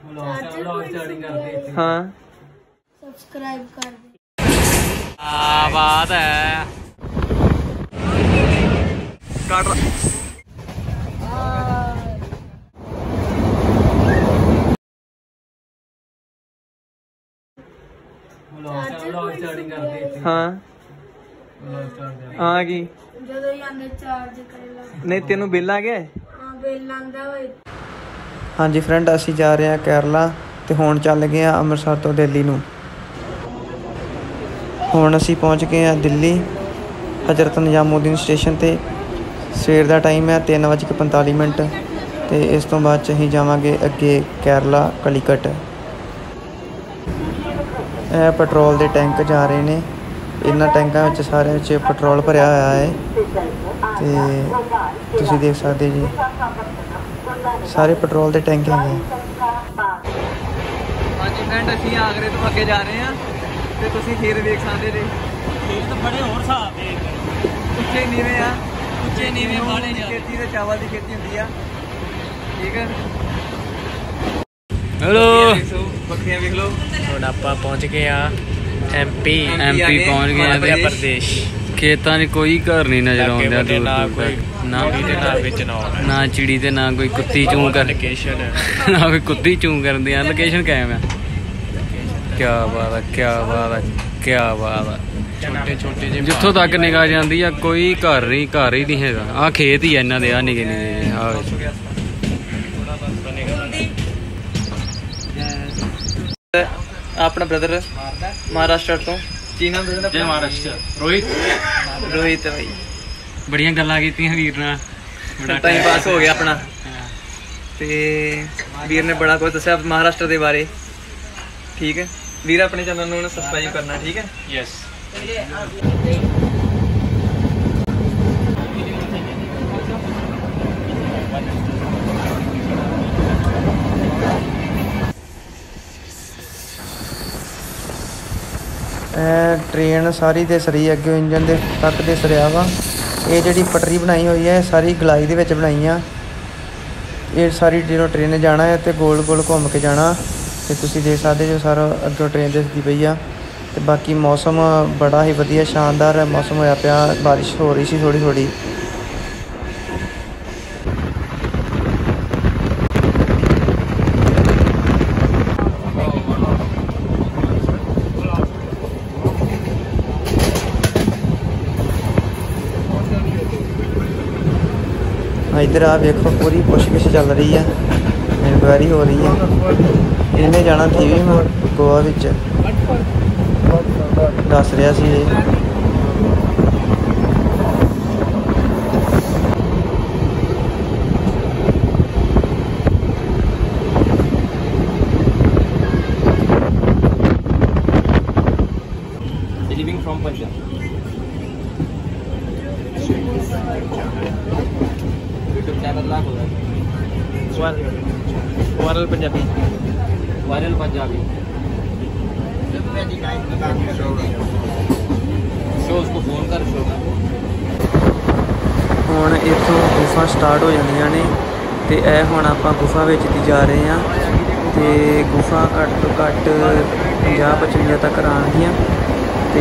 हाँ सब्सक्राइब कर दे। बात है काट हाँ हाँ की ਜਦੋਂ ਜਾਂਦੇ ਚਾਰਜ ਕਰੇ ਲਾ नहीं तेनू बिल आ गया ਹਾਂ ਬਿੱਲ ਆਂਦਾ ਹੋਏ। हाँ जी फ्रेंड असी जा रहे हैं केरला तो हुण चल गए अमृतसर तो दिल्ली नूं। हुण असी पहुँच गए हैं दिल्ली हजरत निजामुद्दीन स्टेशन ते। सवेर का टाइम है 3:45 तो इस तो बाद असीं जावांगे अगे केरला कलीकट। यह पेट्रोल के टैंक जा रहे हैं, इन्हां टैंकों में सारे पेट्रोल भरिया होया है तो तुसीं देख सकते जी सारे पेट्रोल के टैंक हैं। हाँ जी फ्रेंड असीं आगरे तो अगे जा रहे हैं तो तुसीं खेत देख सकते जी। खेत बड़े होर हिसाब दे उच्चे नीवे आ उच्चे नीवे वाले खेती तो चावल की खेती होंदी आ ठीक है। हेलो पखियां देख लो। ਹੁਣ ਆਪਾਂ ਪਹੁੰਚ ਗਏ ਆ ਐਮਪੀ पहुंच गए ਮੱਧ ਪ੍ਰਦੇਸ਼। खेतों में कोई घर नहीं नजर आਉਂਦਾ दूर ना दूर कोई तक ना ना ਵਿੱਚ ना चिड़ी ते ना कोई कुत्ती चूं कर ਲੋਕੇਸ਼ਨ ना कोई कुत्ती चूं करदी आ। लोकेशन कायम है। क्या बात है क्या बात है क्या बात है। ਛੋਟੇ ਛੋਟੇ ਜਿਹੇ जिथों तक निगाह जाती है कोई घर ही नहीं है। आ खेत ही है इन्हों के आ निके निके अपना ब्रदर महाराष्ट्र तो की नाम जय महाराष्ट्र रोहित रोहित भाई बड़िया गल्लां कीतियां वीर नाल बड़ा टाइम पास हो गया अपना ते वीर ने बड़ा कुछ दस्या महाराष्ट्र के बारे ठीक है। वीर अपने चैनल को सब्सक्राइब करना ठीक है। यस ट्रेन सारी दे सरी अगे इंजन दे तक दे सरिया वा। ये जी पटरी बनाई हुई है सारी गलाई दे विच बनाई आ। ये सारी जो ट्रेन जाना है तो गोल गोल घूम के जाना तो तुसीं देख सकते जो सारा अगों ट्रेन दिखती पई आ। ते बाकी मौसम बड़ा ही वधिया शानदार मौसम होया पिया, बारिश हो रही सी थोड़ी थोड़ी। इधर आ देखो पूरी पुछगिछ चल रही है, इंक्वायरी हो रही है। इन्हें जाना थी भी मैं गोवा विच दस रहा सी। Living from Punjab viral Punjabi show उसको फोन कर शो हुण इत्थों गुफा स्टार्ट हो जांदियां ने ते ए हुण आपां गुफा विच दी जा रहे हैं ते गुफा घੱਟ तो घੱट 50-55 तक आउणगियां ते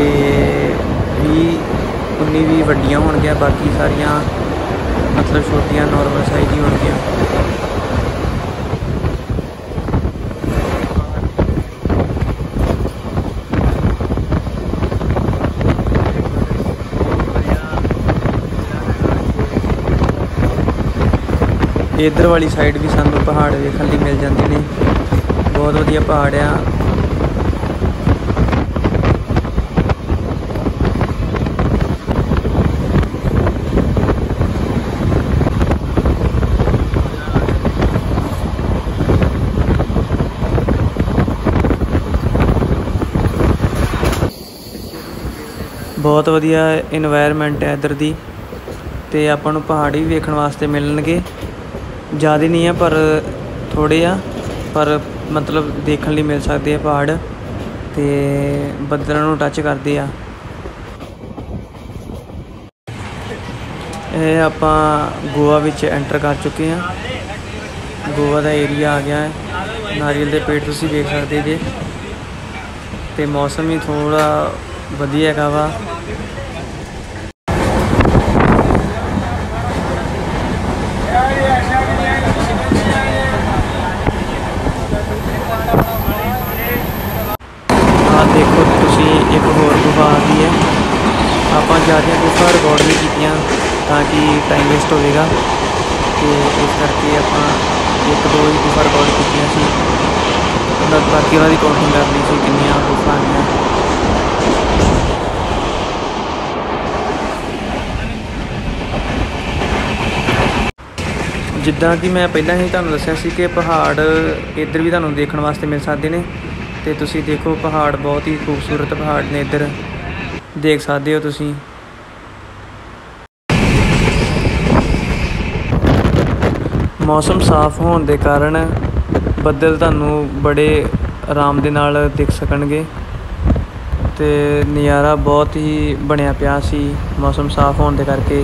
19-20 वड्डियां होणगियां, बाकी सारियां मतलब छोटियां नॉर्मल साइज ही होणगियां। इधर वाली साइड भी सानू पहाड़ देखने लिए मिल जाते हैं, बहुत वधिया पहाड़ आ। बहुत वधिया इन्वायरमेंट है इधर दी ते आपां नूं पहाड़ भी वेखण वास्ते मिलणगे। ज़्यादा नहीं है पर थोड़े आ, पर मतलब देखने लिए मिल सकते हैं पहाड़ ते बदलों नूं टच करते आ। ये आपां गोवा विच एंटर कर चुके हैं, गोवा का एरिया आ गया है। नारियल के पेड़ तुसीं देख सकते जे। तो मौसम ही थोड़ा वधिया हैगा वा। देखो तुसी एक होर गुफा आ गई है। आप ज़्यादा गुफा रिकॉर्ड नहीं कीतियां ताकि टाइम वेस्ट होएगा, तो इस करके आप एक दो ही गुफा रिकॉर्ड कीतियां सी। बाकी उन्होंने काउंटिंग करनी सी कितनियां गुफा आईयां। जिद्दां कि मैं पहला ही तुहानूं दस्सिया सी कि पहाड़ इधर भी तुहानूं देखण वास्ते मिल सकते हैं। तो तुसी देखो पहाड़ बहुत ही खूबसूरत पहाड़ ने इधर देख सकते हो तुसी। मौसम साफ होने के कारण बदल तुहानूं बड़े आराम दे नाल दिख सकणगे। ते नज़ारा बहुत ही बनया पिया सी मौसम साफ होने के करके।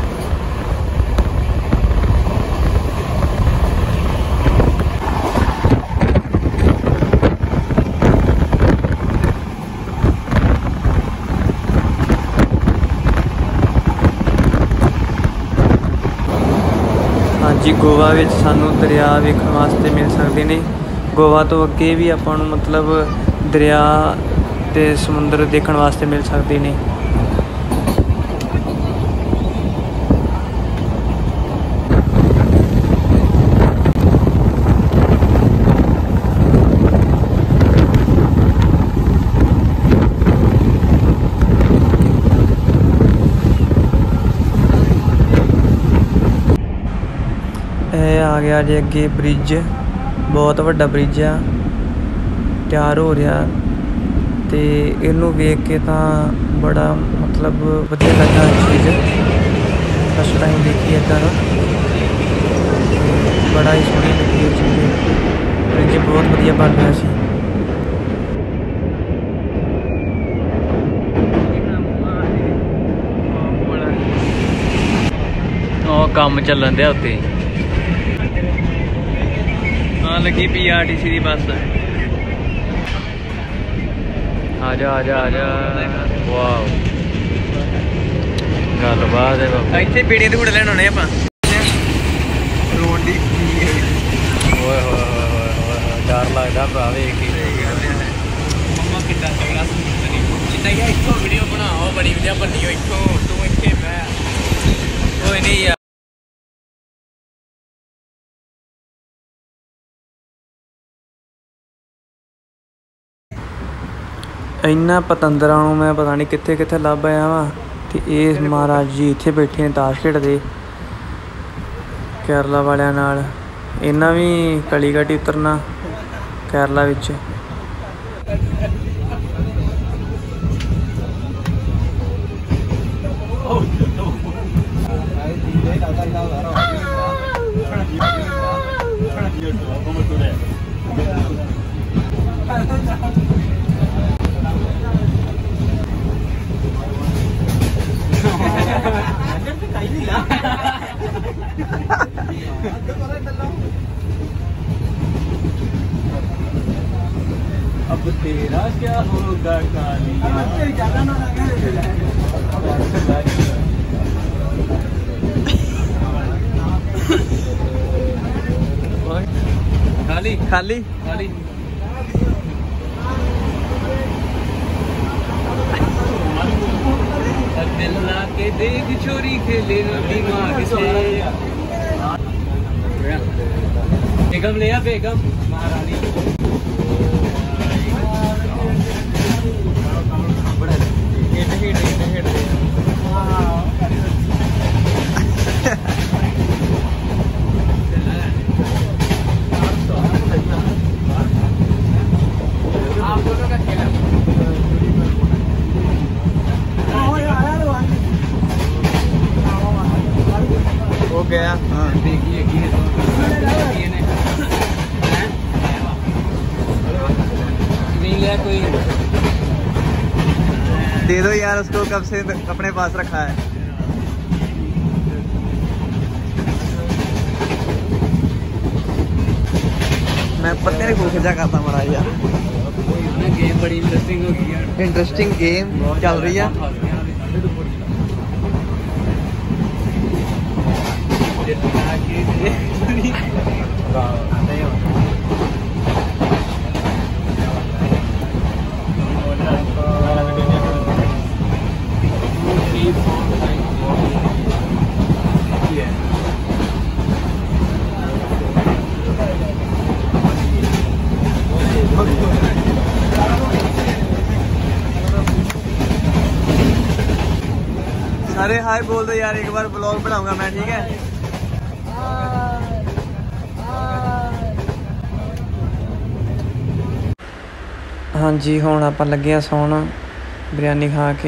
जी गोवा विच सानू दरिया वेखण वास्ते मिल सकते हैं। गोवा तो अगे भी आपां नूं मतलब दरिया ते समुंदर देखण वास्ते मिल सकते हैं। आ गया जी अगे ब्रिज, बहुत वड्डा ब्रिज आ तैयार हो रहा। तो इनू वेख के तो बड़ा मतलब वधिया लगा चीज़। फस्ट टाइम देखी इदा का, बड़ा ही सोहनी लगी चीज़। ब्रिज बहुत वधिया बन रहा सी। काम चलन दिया उत्ते लगी PRTC की बस। आजा आजा आजा वाह गलबात है बाबा। इतने पीड़ियां धूड़ लैन होने आप डर लगता भरा वेख के। मम्मा कितना तगड़ा चिट्टा इतों वीडियो बनाओ बड़ी वधिया बनी हो इतों तू इतने मैं कोई नहीं यार। इन्ना पतंदरां नूं मैं पता नहीं कित्थे कित्थे लभ आया वा। ते ये महाराज जी इत्थे बैठे ने ताश खेडदे केरला वालियां नाल। इन्हां भी कलीघट ही उतरना केरला विच। अब तेरा क्या होगा खाली खाली खाली। दिल ला के देख छोरी खेले दिमाग से। बेगम ले आ बेगम महारानी। हो गया हाँ देखिए नहीं लिया कोई दे दो यार उसको, कब से अपने पास रखा है। मैं पत्ते ने खूब खिंचा करता माड़ा यार। गेम बड़ी इंटरेस्टिंग होगी यार। इंटरेस्टिंग गेम चल रही है। सारे हाय बोल दो यार, एक बार ब्लॉग बनाऊंगा मैं, ठीक है। हाँ जी, हुण आपां लगे सौण बिरयानी खा के।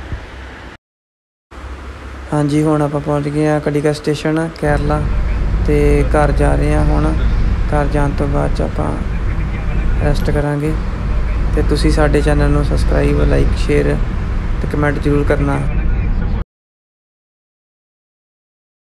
हाँ जी, हुण आपां पहुँच गए कड़ीका स्टेशन केरला ते घर जा रहे हैं। हुण घर जाने तो बाद आपां रेस्ट करांगे। ते तुसीं साडे चैनल नूं सबसक्राइब, लाइक, शेयर ते कमेंट जरूर करना।